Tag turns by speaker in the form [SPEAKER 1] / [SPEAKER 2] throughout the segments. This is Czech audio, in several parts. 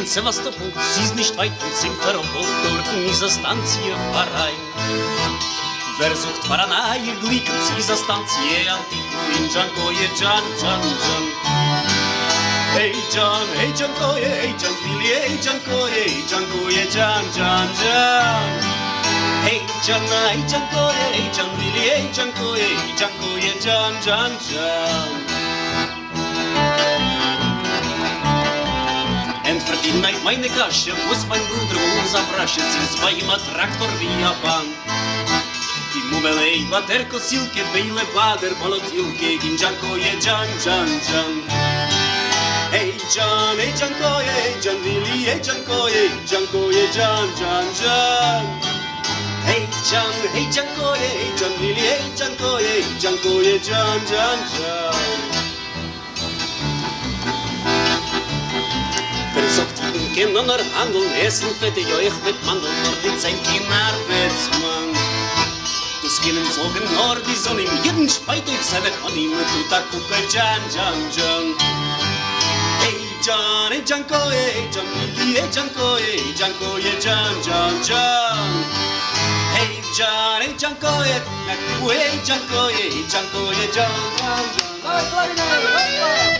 [SPEAKER 1] in Sevastopol, sie nicht weit von Simferopol, dort dieser Stanzie Pfarrei. Wer sucht Pfarrei, glicken dieser Stanzie Antiku in Jankoje, Jan, Jan, Jan. Hey Jan, koje, hey Jan, Willi, hey Jan, koje, Jan, Jan, Jan. Hey Jan, koje, hey Jan, Willi, hey Jan, koje, Jan, Jan, Jan. And verdient meine Kasche, muss mein Bruder uns abraschen, sie zweimal Traktor wie Japan. Die Mummelei, Baterko, Silke, Beile, Bader, Bolotilke, in Jankoje, Jan, Jan, Jan. Hey Jan, koje, hey Jan, Willi, hey Jan, koje, Jan, Jan, Jan. Hey Jan, koje, hey Jan, Willi, hey Jan, koje, Jan, Jan, Jan. Versucht die Kinder handeln, essen fette Joich mit Mandeln, nur die sein Arbeitsmann. Das Kinnen sogen nur die Sonne, jeden Speit durch seine Pony, mit Tuta Kuka, Jan, Jan, Jan. Hey Jan, koje, hey Jan, Willi, hey Jan, koje, Jan, Jan, Jan. Hey Jan, koje, hey Jan, koje, Jan, Jan, Jan.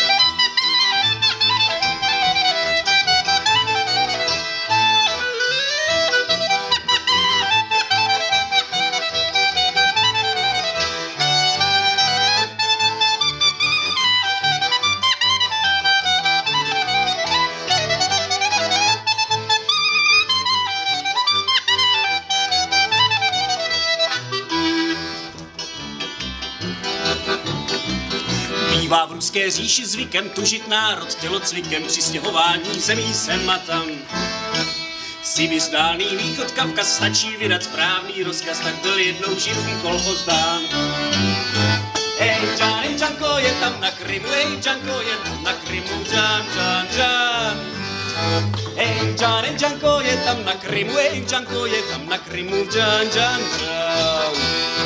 [SPEAKER 1] Bývá v ruské říši zvykem tužit národ tělocvikem při stěhování zemí sem a tam. Sibir, Dálný východ, Kavkaz, stačí vydat správný rozkaz, tak byl jednou židům kolchoz dán. Hej, Janko je tam na Krymu, hej, Janko je tam na Krymu, Jan, Jan, Jan. Hej, Janko je tam na Krymu, hej, Janko je tam na Krymu, Jan, Jan, Jan.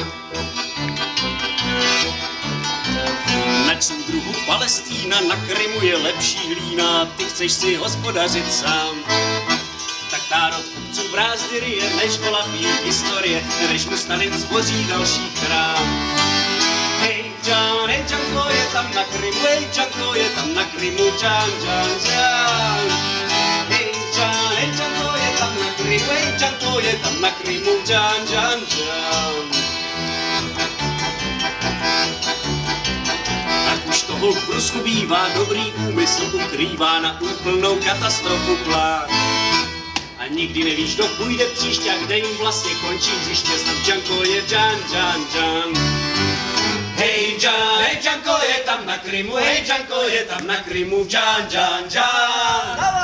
[SPEAKER 1] Na soudruhu Palestína, na Krymu je lepší hlína, ty chceš si hospodařit sám. Tak národ kupců brázdy ryje, než volapí historie, než mu Stalin zboří další chrám. Hej, Janko je tam na Krymu, hej, Janko je tam na Krymu, Jan, Jan, Jan. Hej, Janko je tam na Krymu, hej, Janko je tam na Krymu, Jan, Jan, Jan. Už toho v Rusku bývá, dobrý úmysl ukrývá na úplnou katastrofu plán. A nikdy nevíš, kdo půjde příště a kde jim vlastně končí hřiště. Snad Janko je Jan, Jan, Jan. Hej, Janko je tam na Krymu, hej, Janko je tam na Krymu, Jan, Jan, Jan.